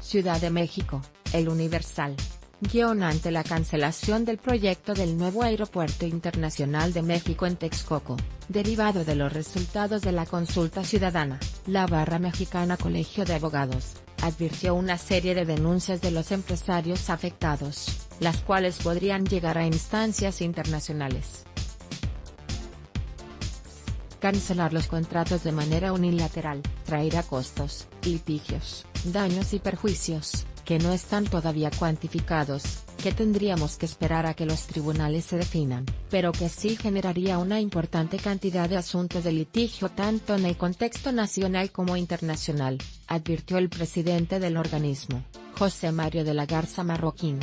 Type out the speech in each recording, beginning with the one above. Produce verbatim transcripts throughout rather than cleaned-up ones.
Ciudad de México, El Universal. Guión ante la cancelación del proyecto del nuevo Aeropuerto Internacional de México en Texcoco, derivado de los resultados de la consulta ciudadana, la Barra Mexicana Colegio de Abogados, advirtió una serie de denuncias de los empresarios afectados, las cuales podrían llegar a instancias internacionales. Cancelar los contratos de manera unilateral traerá costos, litigios, daños y perjuicios, que no están todavía cuantificados, que tendríamos que esperar a que los tribunales se definan, pero que sí generaría una importante cantidad de asuntos de litigio tanto en el contexto nacional como internacional, advirtió el presidente del organismo, José Mario de la Garza Marroquín.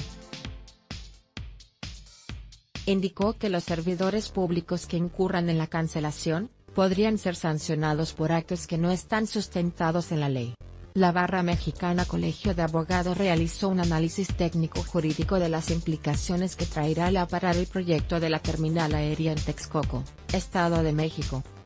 Indicó que los servidores públicos que incurran en la cancelación, podrían ser sancionados por actos que no están sustentados en la ley. La Barra Mexicana Colegio de Abogados realizó un análisis técnico-jurídico de las implicaciones que traerá el parar el proyecto de la terminal aérea en Texcoco, Estado de México.